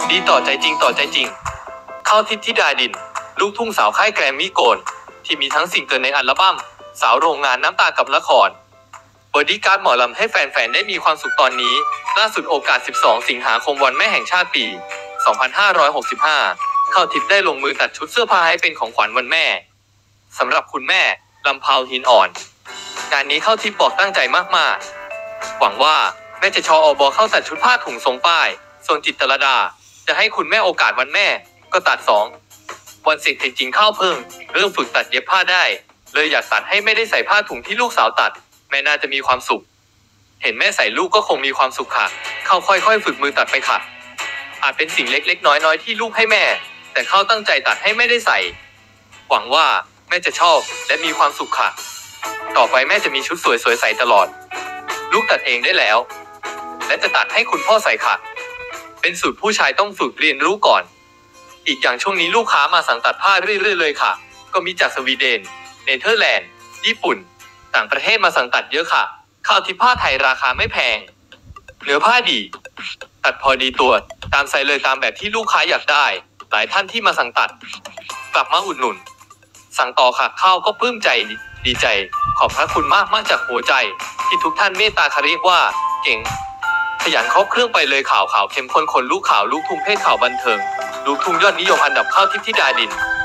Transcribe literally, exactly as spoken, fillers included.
ดีต่อใจจริงต่อใจจริงข้าวทิพย์ธิดาดินลูกทุ่งสาวค่ายแกรมมี่โกลด์ที่มีทั้งซิงเกิลในอัลบั้มสาวโรงงานน้ำตากับละครบอดี้การ์ดหมอลำให้แฟนๆได้มีความสุขตอนนี้ล่าสุดโอกาสสิบสองสิงหาคมวันแม่แห่งชาติปีสองพันห้าร้อยหกสิบห้าข้าวทิพย์ได้ลงมือตัดชุดเสื้อผ้าให้เป็นของขวัญวันแม่สำหรับคุณแม่ลำเพาหินอ่อนงานนี้ข้าวทิพย์บอกตั้งใจมากๆหวังว่าแม่จะชออบอเข้าตัดชุดผ้าถุงทรงป้ายส่วนจิตรลดาจะให้คุณแม่โอกาสวันแม่ก็ตัดสองวันเสร็จจริงๆข้าวเพิ่งเริ่มฝึกตัดเย็บผ้าได้เลยอยากตัดให้ไม่ได้ใส่ผ้าถุงที่ลูกสาวตัดแม่น่าจะมีความสุขเห็นแม่ใส่ลูกก็คงมีความสุขค่ะเข้าค่อยๆฝึกมือตัดไปค่ะอาจเป็นสิ่งเล็กๆน้อยๆที่ลูกให้แม่แต่เข้าตั้งใจตัดให้ไม่ได้ใส่หวังว่าแม่จะชอบและมีความสุขค่ะต่อไปแม่จะมีชุดสวยๆใส่ตลอดลูกตัดเองได้แล้วและจะตัดให้คุณพ่อใส่ค่ะเป็นสูตรผู้ชายต้องฝึกเรียนรู้ก่อนอีกอย่างช่วงนี้ลูกค้ามาสั่งตัดผ้าเรื่อยๆเลยค่ะก็มีจากสวีเดนเนเธอร์แลนด์ญี่ปุ่นต่างประเทศมาสั่งตัดเยอะค่ะข้าวทิพย์ผ้าไทยราคาไม่แพงเนื้อผ้าดีตัดพอดีตัวตามไซส์เลยตามแบบที่ลูกค้าอยากได้หลายท่านที่มาสั่งตัดกลับมาอุดหนุนสั่งต่อค่ะข้าวก็ปลื้มใจดีใจขอบพระคุณมากมากจากหัวใจที่ทุกท่านเมตตาค่ะเรียกว่าเก่งขยันครบเครื่องไปเลยข่าวข่าวเข้มข้นคนลูกข่าวลูกทุ่งเพศข่าวบันเทิงลูกทุ่งยอดนิยมอันดับข้าวทิพย์ธิดาดิน